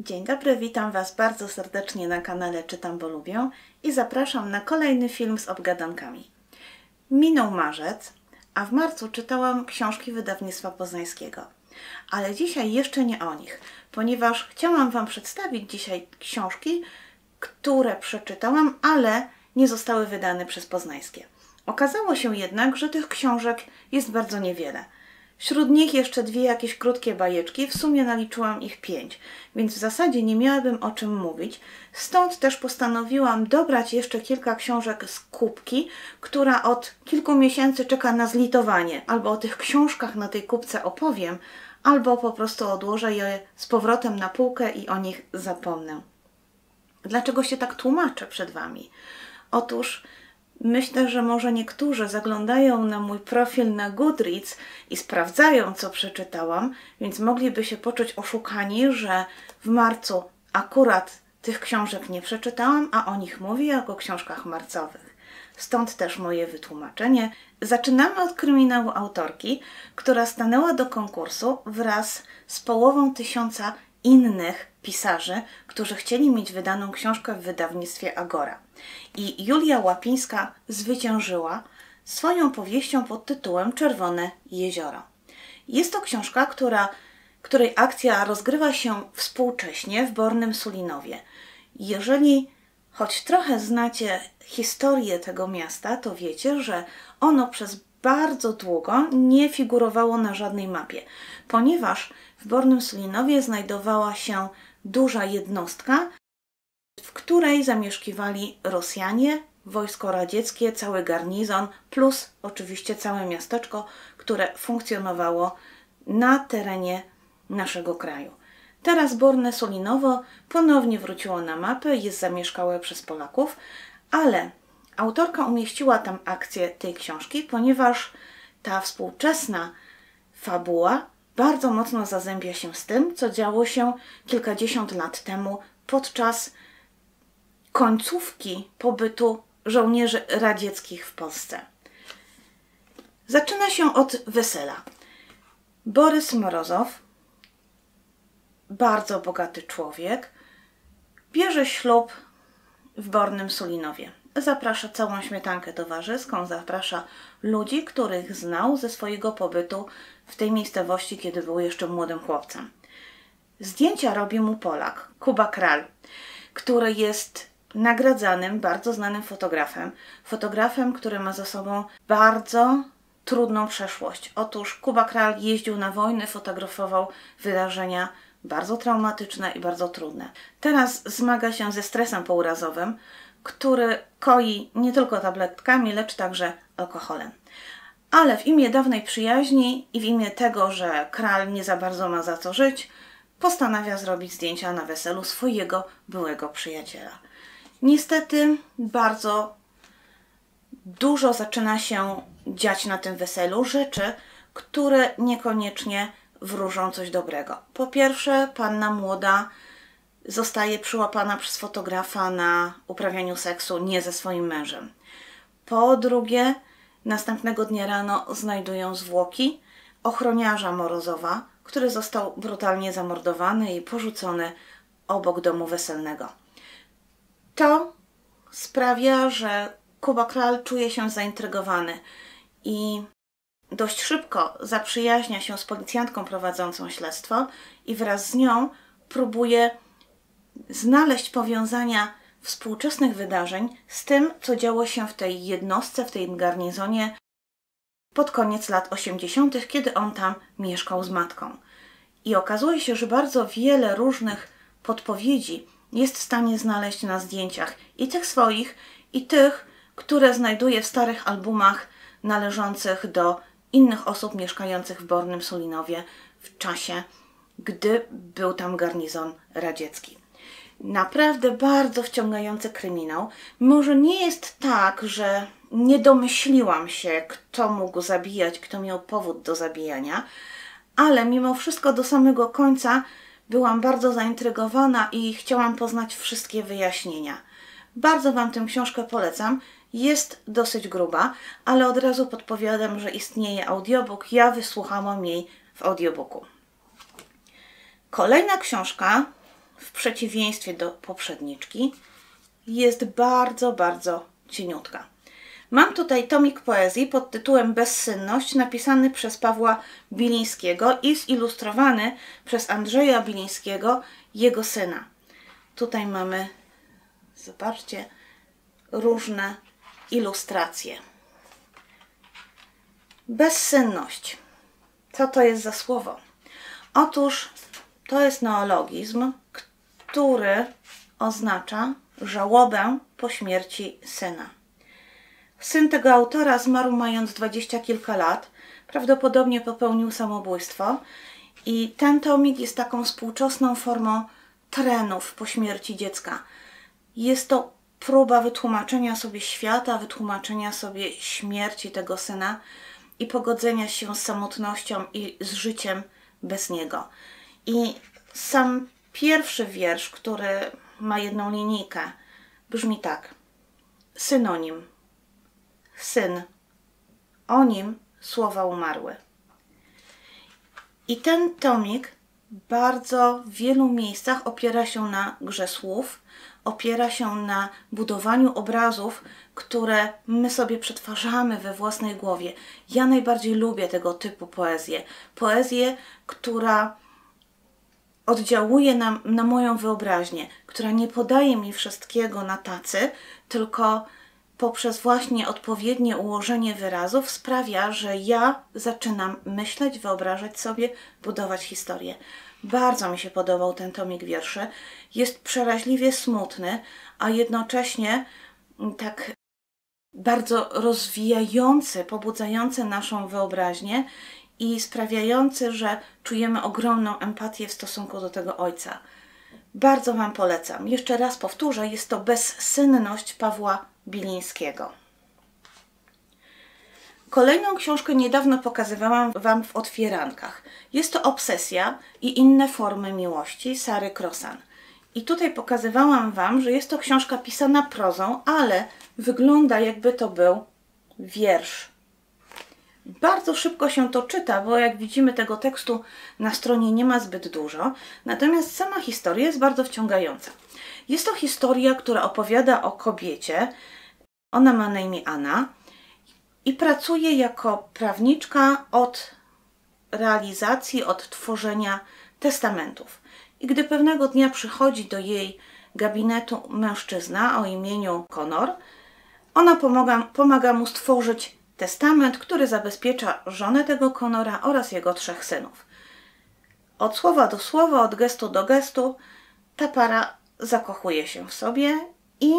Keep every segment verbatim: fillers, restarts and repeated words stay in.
Dzień dobry, witam Was bardzo serdecznie na kanale Czytam, bo lubię i zapraszam na kolejny film z obgadankami. Minął marzec, a w marcu czytałam książki wydawnictwa poznańskiego. Ale dzisiaj jeszcze nie o nich, ponieważ chciałam Wam przedstawić dzisiaj książki, które przeczytałam, ale nie zostały wydane przez poznańskie. Okazało się jednak, że tych książek jest bardzo niewiele. Wśród nich jeszcze dwie jakieś krótkie bajeczki, w sumie naliczyłam ich pięć, więc w zasadzie nie miałabym o czym mówić. Stąd też postanowiłam dobrać jeszcze kilka książek z kubki, która od kilku miesięcy czeka na zlitowanie. Albo o tych książkach na tej kubce opowiem, albo po prostu odłożę je z powrotem na półkę i o nich zapomnę. Dlaczego się tak tłumaczę przed Wami? Otóż myślę, że może niektórzy zaglądają na mój profil na Goodreads i sprawdzają, co przeczytałam, więc mogliby się poczuć oszukani, że w marcu akurat tych książek nie przeczytałam, a o nich mówię jak o książkach marcowych. Stąd też moje wytłumaczenie. Zaczynamy od kryminału autorki, która stanęła do konkursu wraz z połową tysiąca innych pisarzy, którzy chcieli mieć wydaną książkę w wydawnictwie Agora. I Julia Łapińska zwyciężyła swoją powieścią pod tytułem Czerwone jezioro. Jest to książka, która, której akcja rozgrywa się współcześnie w Bornym Sulinowie. Jeżeli choć trochę znacie historię tego miasta, to wiecie, że ono przez bardzo długo nie figurowało na żadnej mapie, ponieważ w Bornym Sulinowie znajdowała się duża jednostka, w której zamieszkiwali Rosjanie, wojsko radzieckie, cały garnizon, plus oczywiście całe miasteczko, które funkcjonowało na terenie naszego kraju. Teraz Borne Sulinowo ponownie wróciło na mapę, jest zamieszkałe przez Polaków, ale autorka umieściła tam akcję tej książki, ponieważ ta współczesna fabuła bardzo mocno zazębia się z tym, co działo się kilkadziesiąt lat temu podczas końcówki pobytu żołnierzy radzieckich w Polsce. Zaczyna się od wesela. Borys Morozow, bardzo bogaty człowiek, bierze ślub w Bornym Sulinowie. Zaprasza całą śmietankę towarzyską, zaprasza ludzi, których znał ze swojego pobytu w tej miejscowości, kiedy był jeszcze młodym chłopcem. Zdjęcia robi mu Polak, Kuba Kral, który jest nagradzanym, bardzo znanym fotografem. Fotografem, który ma za sobą bardzo trudną przeszłość. Otóż Kuba Kral jeździł na wojnę, fotografował wydarzenia bardzo traumatyczne i bardzo trudne. Teraz zmaga się ze stresem pourazowym, który koi nie tylko tabletkami, lecz także alkoholem. Ale w imię dawnej przyjaźni i w imię tego, że Kral nie za bardzo ma za co żyć, postanawia zrobić zdjęcia na weselu swojego byłego przyjaciela. Niestety bardzo dużo zaczyna się dziać na tym weselu, rzeczy, które niekoniecznie wróżą coś dobrego. Po pierwsze, panna młoda zostaje przyłapana przez fotografa na uprawianiu seksu nie ze swoim mężem. Po drugie, następnego dnia rano znajdują zwłoki ochroniarza Morozowa, który został brutalnie zamordowany i porzucony obok domu weselnego. To sprawia, że Kuba Kral czuje się zaintrygowany i dość szybko zaprzyjaźnia się z policjantką prowadzącą śledztwo i wraz z nią próbuje znaleźć powiązania współczesnych wydarzeń z tym, co działo się w tej jednostce, w tej garnizonie pod koniec lat osiemdziesiątych, kiedy on tam mieszkał z matką. I okazuje się, że bardzo wiele różnych podpowiedzi jest w stanie znaleźć na zdjęciach i tych swoich, i tych, które znajduje w starych albumach należących do innych osób mieszkających w Bornym Sulinowie w czasie, gdy był tam garnizon radziecki. Naprawdę bardzo wciągający kryminał. Może nie jest tak, że nie domyśliłam się, kto mógł zabijać, kto miał powód do zabijania, ale mimo wszystko do samego końca byłam bardzo zaintrygowana i chciałam poznać wszystkie wyjaśnienia. Bardzo Wam tę książkę polecam. Jest dosyć gruba, ale od razu podpowiadam, że istnieje audiobook. Ja wysłuchałam jej w audiobooku. Kolejna książka w przeciwieństwie do poprzedniczki, jest bardzo, bardzo cieniutka. Mam tutaj tomik poezji pod tytułem Bezsynność, napisany przez Pawła Bilińskiego i zilustrowany przez Andrzeja Bilińskiego, jego syna. Tutaj mamy, zobaczcie, różne ilustracje. Bezsynność. Co to jest za słowo? Otóż to jest neologizm, który oznacza żałobę po śmierci syna. Syn tego autora zmarł mając dwadzieścia kilka lat, prawdopodobnie popełnił samobójstwo i ten tomik jest taką współczesną formą trenów po śmierci dziecka. Jest to próba wytłumaczenia sobie świata, wytłumaczenia sobie śmierci tego syna i pogodzenia się z samotnością i z życiem bez niego. I sam pierwszy wiersz, który ma jedną linijkę, brzmi tak. Synonim. Syn. O nim słowa umarły. I ten tomik bardzo w wielu miejscach opiera się na grze słów, opiera się na budowaniu obrazów, które my sobie przetwarzamy we własnej głowie. Ja najbardziej lubię tego typu poezję. Poezję, która oddziałuje na, na moją wyobraźnię, która nie podaje mi wszystkiego na tacy, tylko poprzez właśnie odpowiednie ułożenie wyrazów sprawia, że ja zaczynam myśleć, wyobrażać sobie, budować historię. Bardzo mi się podobał ten tomik wierszy. Jest przeraźliwie smutny, a jednocześnie tak bardzo rozwijający, pobudzający naszą wyobraźnię i sprawiający, że czujemy ogromną empatię w stosunku do tego ojca. Bardzo Wam polecam. Jeszcze raz powtórzę, jest to Bezsynność Pawła Bilińskiego. Kolejną książkę niedawno pokazywałam Wam w otwierankach. Jest to Obsesja i inne formy miłości Sary Krosan. I tutaj pokazywałam Wam, że jest to książka pisana prozą, ale wygląda, jakby to był wiersz. Bardzo szybko się to czyta, bo jak widzimy, tego tekstu na stronie nie ma zbyt dużo, natomiast sama historia jest bardzo wciągająca. Jest to historia, która opowiada o kobiecie. Ona ma na imię Anna i pracuje jako prawniczka od realizacji, od tworzenia testamentów. I gdy pewnego dnia przychodzi do jej gabinetu mężczyzna o imieniu Connor, ona pomaga, pomaga mu stworzyć testament, który zabezpiecza żonę tego Connora oraz jego trzech synów. Od słowa do słowa, od gestu do gestu ta para zakochuje się w sobie i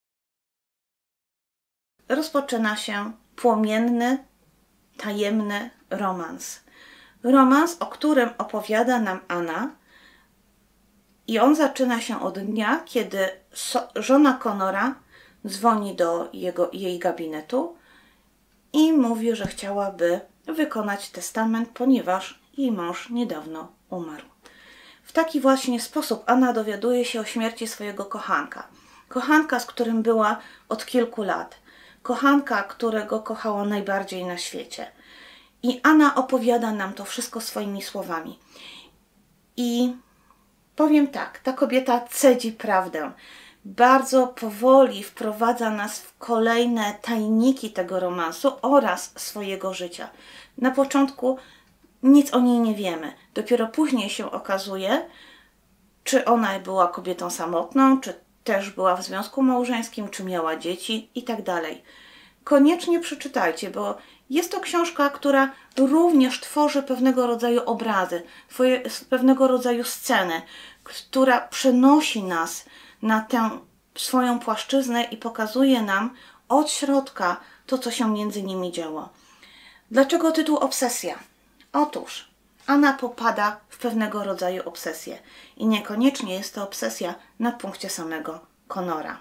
rozpoczyna się płomienny, tajemny romans. Romans, o którym opowiada nam Anna, i on zaczyna się od dnia, kiedy so, żona Connora dzwoni do jego, jej gabinetu i mówi, że chciałaby wykonać testament, ponieważ jej mąż niedawno umarł. W taki właśnie sposób Anna dowiaduje się o śmierci swojego kochanka. Kochanka, z którym była od kilku lat. Kochanka, którego kochała najbardziej na świecie. I Anna opowiada nam to wszystko swoimi słowami. I powiem tak, ta kobieta cedzi prawdę. Bardzo powoli wprowadza nas w kolejne tajniki tego romansu oraz swojego życia. Na początku nic o niej nie wiemy. Dopiero później się okazuje, czy ona była kobietą samotną, czy też była w związku małżeńskim, czy miała dzieci i tak dalej. Koniecznie przeczytajcie, bo jest to książka, która również tworzy pewnego rodzaju obrazy, pewnego rodzaju sceny, która przenosi nas na tę swoją płaszczyznę i pokazuje nam od środka to, co się między nimi działo. Dlaczego tytuł Obsesja? Otóż Anna popada w pewnego rodzaju obsesję i niekoniecznie jest to obsesja na punkcie samego Connora.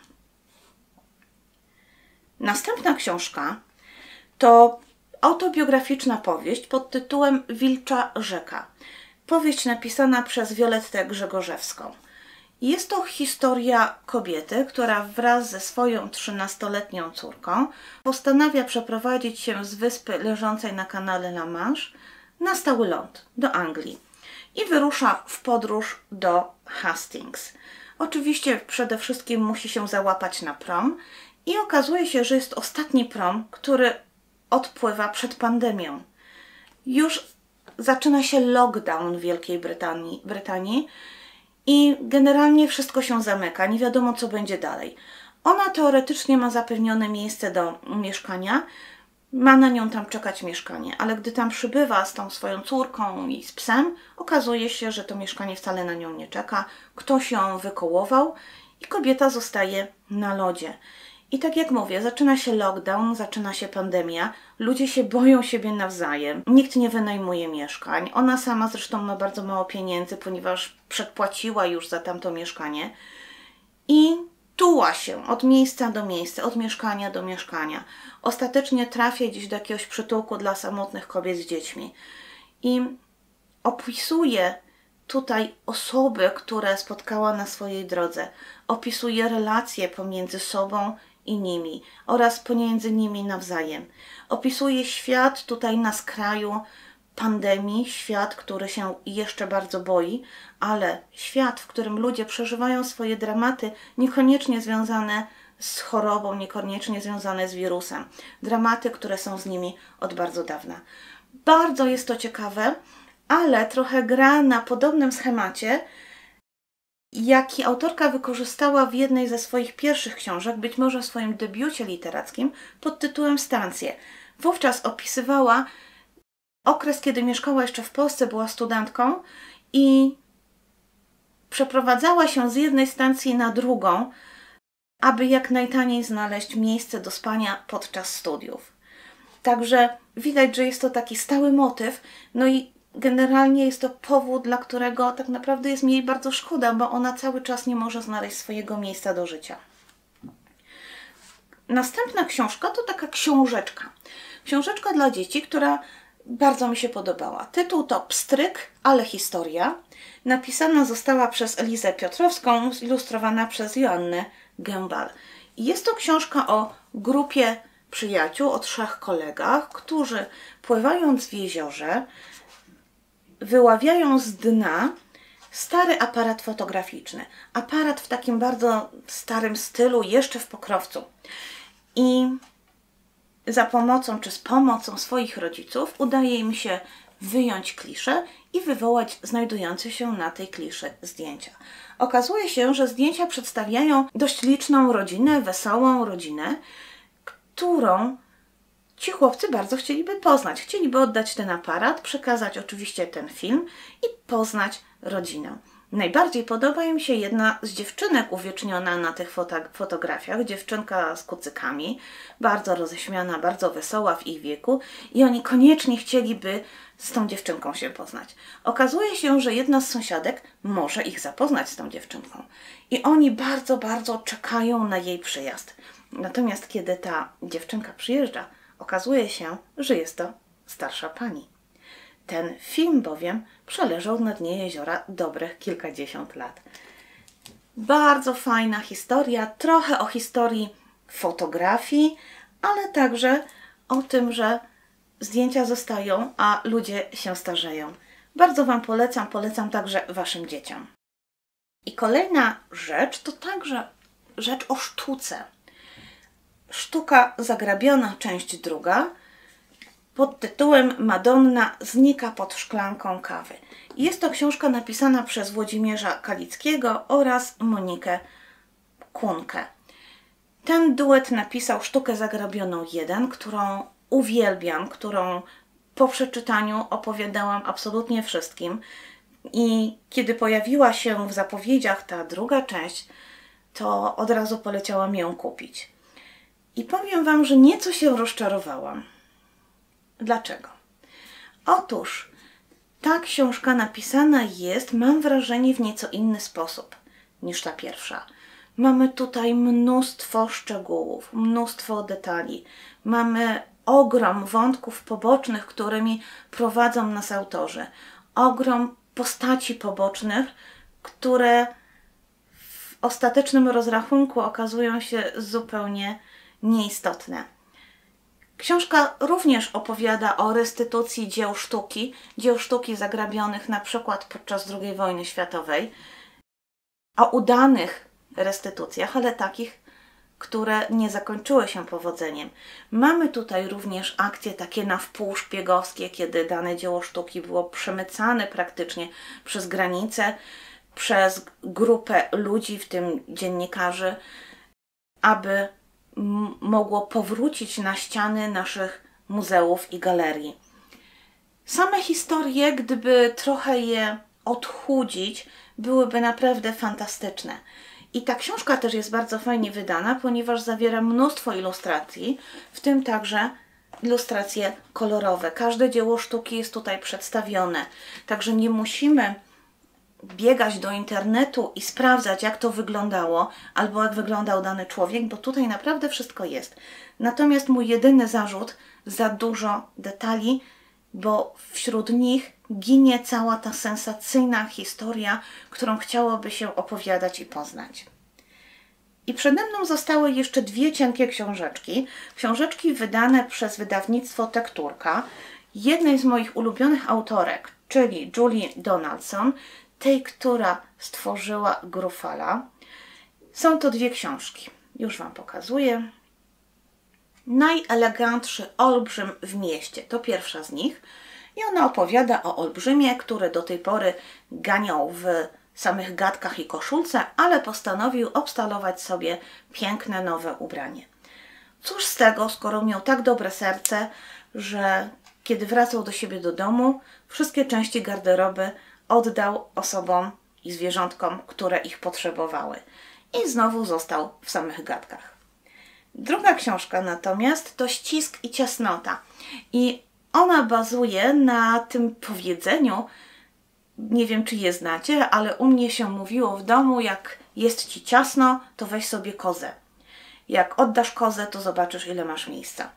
Następna książka to autobiograficzna powieść pod tytułem Wilcza Rzeka. Powieść napisana przez Violettę Grzegorzewską. Jest to historia kobiety, która wraz ze swoją trzynastoletnią córką postanawia przeprowadzić się z wyspy leżącej na kanale La Manche na stały ląd do Anglii. i wyrusza w podróż do Hastings. Oczywiście przede wszystkim musi się załapać na prom i okazuje się, że jest ostatni prom, który odpływa przed pandemią. Już zaczyna się lockdown w Wielkiej Brytanii, Brytanii i generalnie wszystko się zamyka, nie wiadomo co będzie dalej. Ona teoretycznie ma zapewnione miejsce do mieszkania, ma na nią tam czekać mieszkanie, ale gdy tam przybywa z tą swoją córką i z psem, okazuje się, że to mieszkanie wcale na nią nie czeka, ktoś ją wykołował i kobieta zostaje na lodzie. I tak jak mówię, zaczyna się lockdown, zaczyna się pandemia, ludzie się boją siebie nawzajem, nikt nie wynajmuje mieszkań, ona sama zresztą ma bardzo mało pieniędzy, ponieważ przedpłaciła już za tamto mieszkanie i tuła się od miejsca do miejsca, od mieszkania do mieszkania. Ostatecznie trafia gdzieś do jakiegoś przytułku dla samotnych kobiet z dziećmi. I opisuje tutaj osoby, które spotkała na swojej drodze. Opisuje relacje pomiędzy sobą i nimi oraz pomiędzy nimi nawzajem. Opisuje świat tutaj na skraju pandemii, świat, który się jeszcze bardzo boi, ale świat, w którym ludzie przeżywają swoje dramaty, niekoniecznie związane z chorobą, niekoniecznie związane z wirusem. Dramaty, które są z nimi od bardzo dawna. Bardzo jest to ciekawe, ale trochę gra na podobnym schemacie, jaki autorka wykorzystała w jednej ze swoich pierwszych książek, być może w swoim debiucie literackim, pod tytułem Stancje. Wówczas opisywała okres, kiedy mieszkała jeszcze w Polsce, była studentką i przeprowadzała się z jednej stacji na drugą, aby jak najtaniej znaleźć miejsce do spania podczas studiów. Także widać, że jest to taki stały motyw, no i generalnie jest to powód, dla którego tak naprawdę jest mi jej bardzo szkoda, bo ona cały czas nie może znaleźć swojego miejsca do życia. Następna książka to taka książeczka. Książeczka dla dzieci, która bardzo mi się podobała. Tytuł to Pstryk, ale historia. Napisana została przez Elizę Piotrowską, zilustrowana przez Joannę Gębal. Jest to książka o grupie przyjaciół, o trzech kolegach, którzy pływając w jeziorze wyławiają z dna stary aparat fotograficzny. Aparat w takim bardzo starym stylu, jeszcze w pokrowcu. I za pomocą, czy z pomocą swoich rodziców udaje im się wyjąć kliszę i wywołać znajdujące się na tej kliszy zdjęcia. Okazuje się, że zdjęcia przedstawiają dość liczną rodzinę, wesołą rodzinę, którą ci chłopcy bardzo chcieliby poznać. Chcieliby oddać ten aparat, przekazać oczywiście ten film i poznać rodzinę. Najbardziej podoba im się jedna z dziewczynek uwieczniona na tych foto fotografiach, dziewczynka z kucykami, bardzo roześmiana, bardzo wesoła w ich wieku i oni koniecznie chcieliby z tą dziewczynką się poznać. Okazuje się, że jedna z sąsiadek może ich zapoznać z tą dziewczynką i oni bardzo, bardzo czekają na jej przyjazd. Natomiast kiedy ta dziewczynka przyjeżdża, okazuje się, że jest to starsza pani. Ten film bowiem przeleżał na dnie jeziora dobrych kilkadziesiąt lat. Bardzo fajna historia, trochę o historii fotografii, ale także o tym, że zdjęcia zostają, a ludzie się starzeją. Bardzo Wam polecam, polecam także Waszym dzieciom. I kolejna rzecz to także rzecz o sztuce. Sztuka zagrabiona, część druga, pod tytułem Madonna znika pod szklanką kawy. Jest to książka napisana przez Włodzimierza Kalickiego oraz Monikę Kunkę. Ten duet napisał Sztukę zagrabioną jeden, którą uwielbiam, którą po przeczytaniu opowiadałam absolutnie wszystkim. I kiedy pojawiła się w zapowiedziach ta druga część, to od razu poleciałam ją kupić. I powiem Wam, że nieco się rozczarowałam. Dlaczego? Otóż ta książka napisana jest, mam wrażenie, w nieco inny sposób niż ta pierwsza. Mamy tutaj mnóstwo szczegółów, mnóstwo detali. Mamy ogrom wątków pobocznych, którymi prowadzą nas autorzy. Ogrom postaci pobocznych, które w ostatecznym rozrachunku okazują się zupełnie nieistotne. Książka również opowiada o restytucji dzieł sztuki, dzieł sztuki zagrabionych na przykład podczas drugiej wojny światowej, o udanych restytucjach, ale takich, które nie zakończyły się powodzeniem. Mamy tutaj również akcje takie na wpół szpiegowskie, kiedy dane dzieło sztuki było przemycane praktycznie przez granicę, przez grupę ludzi, w tym dziennikarzy, aby mogło powrócić na ściany naszych muzeów i galerii. Same historie, gdyby trochę je odchudzić, byłyby naprawdę fantastyczne. I ta książka też jest bardzo fajnie wydana, ponieważ zawiera mnóstwo ilustracji, w tym także ilustracje kolorowe. Każde dzieło sztuki jest tutaj przedstawione, także nie musimy biegać do internetu i sprawdzać, jak to wyglądało, albo jak wyglądał dany człowiek, bo tutaj naprawdę wszystko jest. Natomiast mój jedyny zarzut, za dużo detali, bo wśród nich ginie cała ta sensacyjna historia, którą chciałoby się opowiadać i poznać. I przede mną zostały jeszcze dwie cienkie książeczki. Książeczki wydane przez wydawnictwo Tekturka, jednej z moich ulubionych autorek, czyli Julie Donaldson, tej, która stworzyła Grufala. Są to dwie książki. Już Wam pokazuję. Najelegantszy olbrzym w mieście. To pierwsza z nich. I ona opowiada o olbrzymie, który do tej pory ganiał w samych gadkach i koszulce, ale postanowił obstalować sobie piękne nowe ubranie. Cóż z tego, skoro miał tak dobre serce, że kiedy wracał do siebie do domu, wszystkie części garderoby oddał osobom i zwierzątkom, które ich potrzebowały. I znowu został w samych gadkach. Druga książka natomiast to Ścisk i ciasnota. I ona bazuje na tym powiedzeniu, nie wiem czy je znacie, ale u mnie się mówiło w domu, jak jest Ci ciasno, to weź sobie kozę. Jak oddasz kozę, to zobaczysz, ile masz miejsca.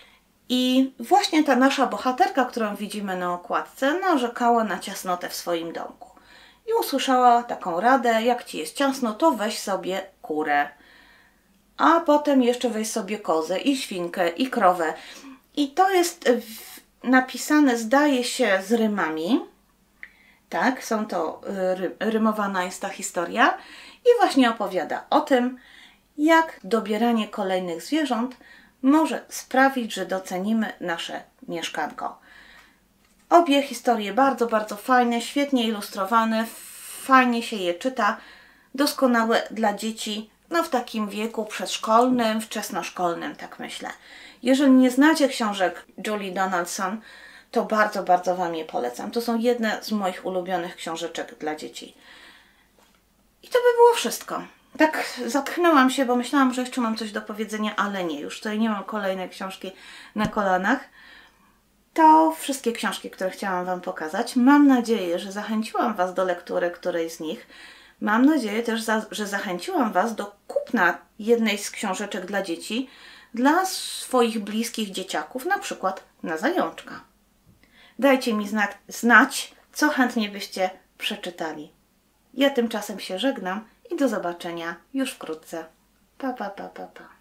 I właśnie ta nasza bohaterka, którą widzimy na okładce, narzekała na ciasnotę w swoim domku. I usłyszała taką radę, jak Ci jest ciasno, to weź sobie kurę. A potem jeszcze weź sobie kozę i świnkę i krowę. I to jest napisane, zdaje się, z rymami. Tak, są to, ry, rymowana jest ta historia. I właśnie opowiada o tym, jak dobieranie kolejnych zwierząt może sprawić, że docenimy nasze mieszkanko. Obie historie bardzo, bardzo fajne, świetnie ilustrowane, fajnie się je czyta, doskonałe dla dzieci, no w takim wieku przedszkolnym, wczesnoszkolnym, tak myślę. Jeżeli nie znacie książek Julie Donaldson, to bardzo, bardzo Wam je polecam. To są jedne z moich ulubionych książeczek dla dzieci. I to by było wszystko. Tak zatchnęłam się, bo myślałam, że jeszcze mam coś do powiedzenia, ale nie, już tutaj nie mam kolejnej książki na kolanach. To wszystkie książki, które chciałam Wam pokazać. Mam nadzieję, że zachęciłam Was do lektury którejś z nich. Mam nadzieję też, że zachęciłam Was do kupna jednej z książeczek dla dzieci, dla swoich bliskich dzieciaków, na przykład na zajączka. Dajcie mi zna znać, co chętnie byście przeczytali. Ja tymczasem się żegnam i do zobaczenia już wkrótce. Pa, pa, pa, pa, pa.